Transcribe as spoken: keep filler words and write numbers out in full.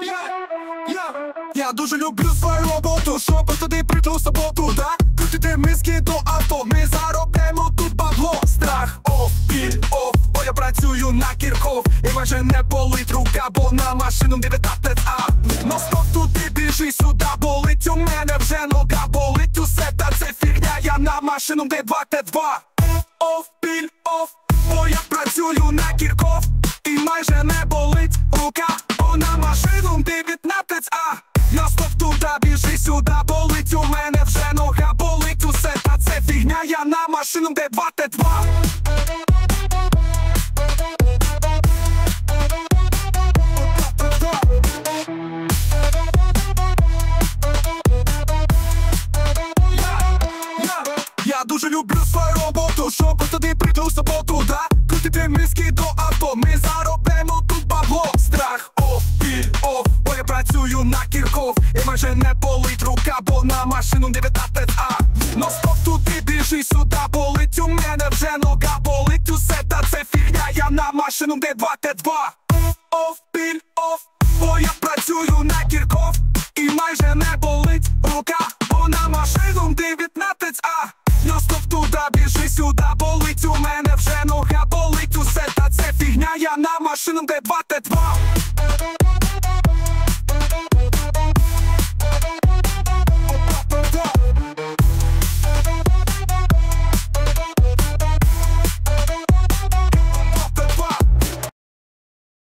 Я, я дуже люблю свою роботу, щоб туди прийду в суботу, да? Крутити миски до авто, ми заробляємо тут бабло. Страх, оф, біль, оф, бо я працюю на Кірков. І майже не болить рука, бо на машину дев'ятнадцять А. Но стоп, туди біжи сюди, болить у мене вже нога, болить усе, та це фігня, я на машину дев'ятнадцять два. Оф, біль, оф, бо я працюю на Кірков. І майже не болить рука, бо на машину дев'ятнадцять А. На стоп, туди біжи сюди, болить у мене вже нога, болить усе, та це фігня, я на машину дев'ятнадцять два. Я дуже люблю свою роботу, щоб туди прийду в суботу, да? Крутити миски до авто, ми заробляємо тут бабло. Страх, оф, біль, оф, бо я працюю на Кірков. І майже не болить рука, бо на машину дев'ятнадцять А. Но стоп, туди біжи сюди, болить у мене вже нога, болить усе, та це фігня, я на машину дев'ятнадцять два. Оф, біль, оф, бо я працюю на